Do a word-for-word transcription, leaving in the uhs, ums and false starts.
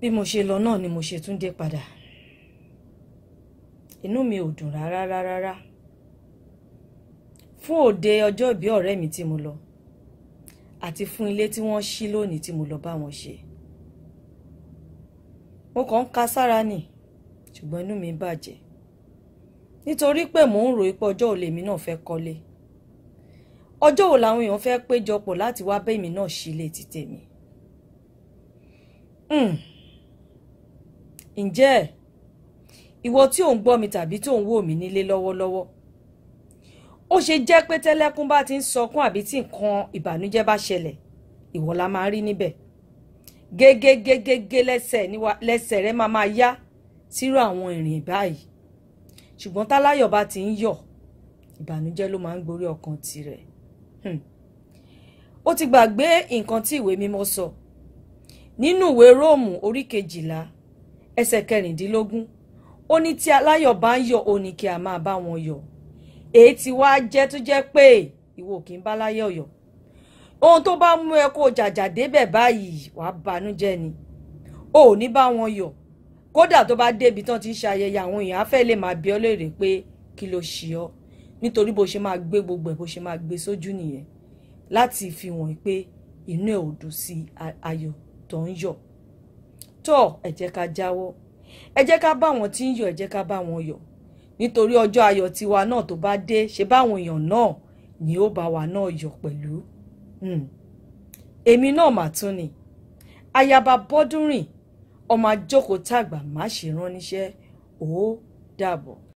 bí mo ṣe lọ náà ni mo ṣe tún dé padà. Inú mi ò dùn rárá rárá fún òde ọjọ́ ìbí ọ̀rẹ́ mi tí mo lọ àti fún ilé tí wọ́n ṣí lónìí tí mo lọ bá wọn ṣe. Mo kàn ń ka sára nì ṣùgbọ́n inú mi bàjẹ́ nítorí pé mò ń rò pé ọjọ́ òlè mi náà fẹ́ kọ́lé. Ọjọ́ wo làwọn èèyàn fẹ́ péjọpọ̀ láti wá bẹ́ mi náà sílé ti tèmi. Hmm. Ǹjẹ́ ìwọ tí ò ń gbọ́ mi tàbí tí ò ń wò mí nílé lọ́wọ́lọ́wọ́, ó ṣe jẹ́ pé tẹ́lẹ́kún bá ti ń sọkún àbí tí nǹkan ìbànújẹ́ bá ṣẹlẹ̀, ìwọ la máa rí níbẹ̀. Gégégégégé lẹ́sẹ̀ níwá lẹ́sẹ̀ rẹ máa máa yá sírò àwọn ìrìn báyìí. Ṣùgbọ́n táláyọ̀ bá ti ń yọ̀, ìbànújẹ́ ló máa ń gborí ọkàn tirẹ̀. Hmm. Ó ti gbàgbé nǹkan tí ìwé mímọ́ sọ nínú ìwé Róòmù orí kejìlá ẹsẹ̀ kẹrìndínlógún. Ó ní tí aláyọ̀ bá ń yọ̀, ó ní kí a máa bá wọn yọ̀. Èyí tí wá jẹ́ tó jẹ́ pé ìwọ kì í bá láyọ̀ yọ̀. Ohun tó bá mú ẹ kó jàjà débẹ̀ báyìí wàá bànújẹ́ ni. O ò ní bá wọn yọ̀. Kódà tó bá débi tán ti ń ṣayẹyẹ, àwọn èèyàn á fẹ́ lè máa bi ọ́ léèrè pé kí ló ṣe ọ́, nítorí bó ṣe máa gbé gbogbo ẹ̀ bó ṣe máa gbé sójú nìyẹn láti fi wọ̀n pé inú ẹ̀ ò dùn sí ayọ̀ tó ń yọ̀. Tó ẹ jẹ́ ká jáwọ́, ẹ jẹ́ ká bá wọn tí ń yọ̀, ẹ jẹ́ ká bá wọn yọ̀, nítorí ọjọ́ ayọ̀ tiwa náà tó bá dé, ṣe báwọn èèyàn náà ni ó bá wa náà yọ̀ pẹ̀lú. Hmm. Èmi náà mà tún ni ayaba Bọ́dúnrìn, ọmọ àjókòó tàgbà má ṣe rán níṣẹ́. Ó dàbọ̀.